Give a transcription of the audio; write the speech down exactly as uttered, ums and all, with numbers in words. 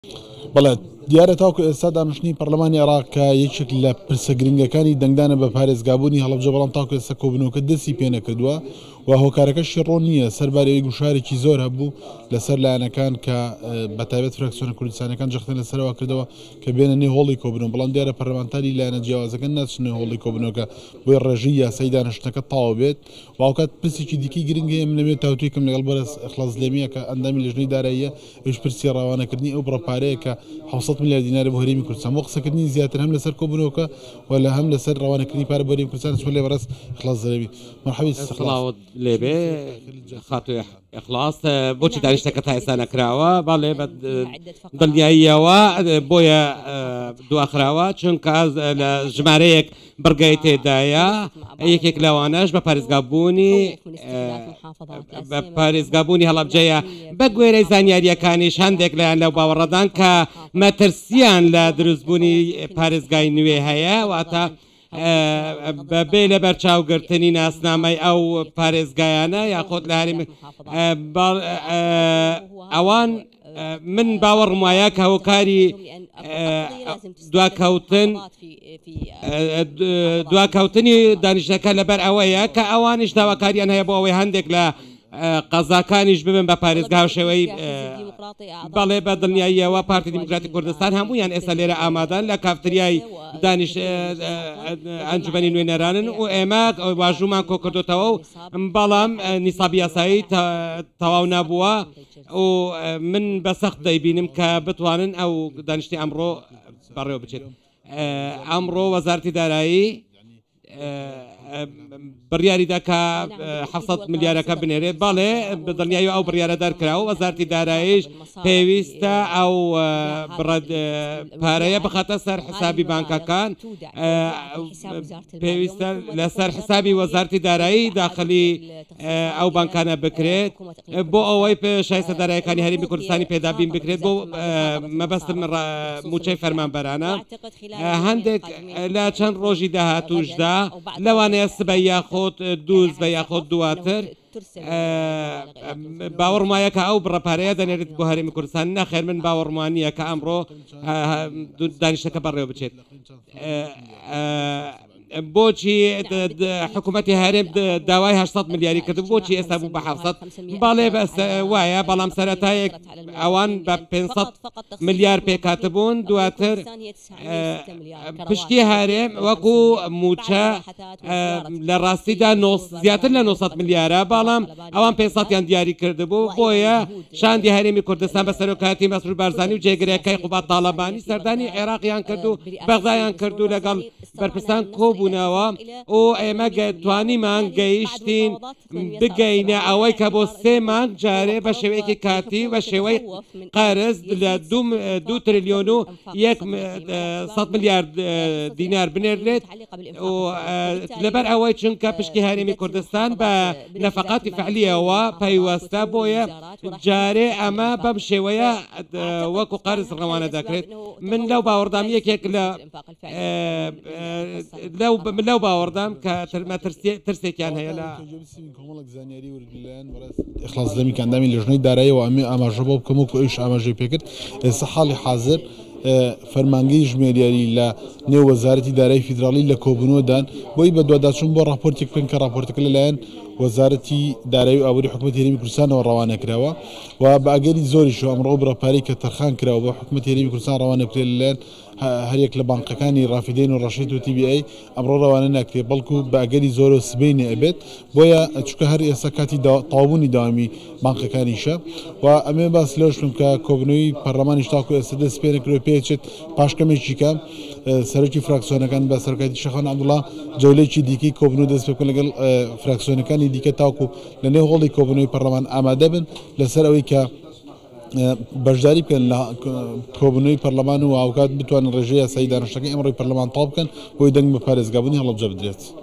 بەڵێ دیارە تاوکو ئێستا دانیشتنی پەرلەمانی عێراق کە یەکێک لە پرسە گرنگەکانی دەنگدانە بە پارێزگابوونی هەڵەبجە، بەڵام تاوکو ئێستا کۆبوونەوەکە دەستی پێ نەکردووە و هۆکارەکەشی ڕۆ نییە سەربارەوەی گوشارێکی زۆر هەبوو لەسەر لایەنەکان کە بەتایبەت فراکسیۆنە کوردستانەکان جەختن لەسەرەوە کردەوە کە بێنە نێو هۆڵی کۆبوونەوە، بەڵام دیارە پەرلەمانتاری لایەنە جیاوازەکە ناچنە هۆڵی کۆبوونەوەکە بۆی ڕێژەی یاسایی دانیشتنەکە تەواو بێت. واوکات پرسێکی دیکەی گرنگە ئێمە لەوێ تاوتوێکم لەگەڵ بەرز ئەخلاس لێمیە کە ئەندامی لەژنەی داراییە ئەوش پرسی ڕاوانەکردنی ئەو بڕەپارەیە کە حوسەد میلیارد دینار بۆ هەرێمی کوردستان بۆ قسەکردنی زیاتر هەم لەسەر کۆبوونەوەکە ولا هەم لەسەر ڕاوانەکردنی پارە بۆ هەرێمی کوردستان. سوێ لێ بەڕێز ئەخلاس زەرەبی مرحەبا سڵاوت لێبێ خاتو ئەخلاس بۆچی دانیشتەکە تا ئێستا نەکراوە؟ بەڵێ بە دڵنیاییەوە بۆیە دواخراوە چونکە لە ژمارەیەک بڕگای تێدایە، یەکێک لەوانەش بە پارێزگابوونی بە پارێزگابوونی هەڵەبجەیە بە گوێرەی زانیاریەکانیش هەندێک لەیان لەو باوەڕەدان کە مەترسیان لە دروستبوونی پارێزگای نوێ هەیە، واتە بەبێ لە بەرچاوگرتنی ناسنامەی ئەو پارێزگایانە یاخۆت لە هەرێمی ئەوان من باوەڕم وایە کە هۆکاری دواکەوتن دواکەوتنی دانیشتەکە لەبەر ئەوەیە کە ئەوانیش داواکاریان هەیە بۆ ئەوەی هەندێک لە قەزاکانیش ببن بە پارێزگا شێوەی بەڵێ بە دڵنیاییەوە پارتی دیموکراتی کوردستان هەموویان ئێستا لێرە ئامادەن لە کافتریای دانیش ئەنجومەنی نوێنەرانن و ئێمە واژوومان کۆ کردوتەوە و بەڵام نیسابی یاسایی تەواو نابووە و من بە سەخت دەیبینم کە بتوانن ئەو دانیشتی ئەمڕۆ بەڕێوە بچێت. ئەمڕۆ وەزارەتی دارایی بڕیاری دەکا حەوت ملیارەکە بنێرێت، بەڵێ بەدڵنیایی ئەو بڕیارە دەرکراوە وەزارەتی داراییش پێویستە ئەو پارەیە بخاتە سەر حسابی بانکەکان، پێویستە لەسەر حسابی وەزارەتی دارایی داخلی ئەو بانکانە بکرێت بۆ ئەوەی شایستە داراییەکانی هەرێمی کوردستانی پێدابین بکرێت بۆ مەبەستم موچەی فەرمانبەرانە. هەندێک لە چەند ڕۆژی داهاتووشدا لەوانەیە سبە یاخۆت دووز بە یاخۆت دواتر باوەڕمایە کە ئەو بڕەپارەیە دەنێرێت بۆ هەرێمی کوردستان. نەخێر من باوەڕمانیە کە ئەمڕۆ دانیشتەکە بەڕێوە بچێت. بۆچی حکوومەتی هەرێم داوای هەشت ملیاری کرد، بۆچی ئێستا بوو بە حەوت؟ بەڵێ بەس وایە، بەڵام سەرەتایەک ئەوان بە پێنجسەد ملیار پێکاتبوون، دواتر پشتی هەرێم وەکو موچە لە ڕاستیدا زیاتر لە نۆسەد ملیارە، بەڵام ئەوان پێنجسەدیان دیاری کردبوو. بۆیە شاندی هەرێمی کوردستان بە سەرۆکاتی مەسرور بارزانی و جێگرەکەی قوبات تاڵەبانی سەردانی عێراقیان کردو، بەغدایان کردو لەگەڵ بەرپرسان کۆبوونەوە و ئێمە توانیمان گەیشتین بگەینە ئەوەی کە بۆ سێ مانگ جارێ بە شێوەیەکی کاتی بە شێوەی قەرز لە دوو تریلیۆن و یەک سەد ملیارد دینار بنێرێت و لەبەر ئەوەی چونکە پشتی هەرێمی کوردستان بە نەفەقاتی فعلیەوە پەیوەستە، بۆیە جارێ ئەمە بەم شێوەیە وەکو قەرز ڕەوانە دەکرێت. من لەو باوەڕدام یەکێک لە لەو لەو باوەڕدام کە ترسێکیان هەیە لە کۆمەڵک زانیاری وردیان ئەخلاس دەمی کەندامی لەژنەی داراییەوە ئەمێ ئاماژە بۆ بکەم وەکو ئەوش ئاماژەی پێکرد. ئێستا حاڵی حاضر فەرمانگەی ژمێریاری لە نێو وەزارەتی دارایی فیدراڵی لە کۆبوونەوەدان بۆی بە دوواداچوون بۆ راپۆرتێک بکەن کە راپۆرتەکە لەلایەن وەزارەتی دارایی و ئابووری حکوومەتی هەرێمی کوردستانەوە ڕەوانە کراوە و بە ئەگەری زۆریش ئەمڕۆ بڕەپارەی کە تەرخان کراوە بە حکوومەتی هەرێمی کوردستان ڕەوانە کرێت لەلایەن هەرێک لە بانقەکانی ڕافیدەین و ڕەشید و تی بی ئەی ئەمڕۆ ڕەوانە ناکرێت، بەڵکو بە ئەگەری زۆر و سبەینێ ئەبێت. بۆیە چونکە هەر ئێستا کاتی تەواوبوونی داوامی بانقەکانیشە و ئەمێ باس لەوش بم کە کۆبوونەوەی پەرلەمانیش تاکو ئێستا دەست پێ نەکرێت پێچێت پاشکەمێکی کە سەرۆکی فراکسیۆنەکان بە سەرۆکاتی شەخان عەبدوڵڵا جەولەیەکی دیکەی کۆبوونەوە دەست پێ بکەن لەگەڵ فراکسیۆنەکانی دیکە تاکو لە نێو هۆڵی کۆبوونەوەی پەرلەمان ئامادە بن لەسەر ئەوەی کە بەشداری بکەن لە کۆبوونەوەی پەرلەمان و ئاوکات بتوانن ڕێژەی یاسایی دانیشتەکەی ئەمڕۆی پەرلەمان تەواو بکەن بۆی دەنگ بە پارێزگابوونی هەڵەبجە بدرێت.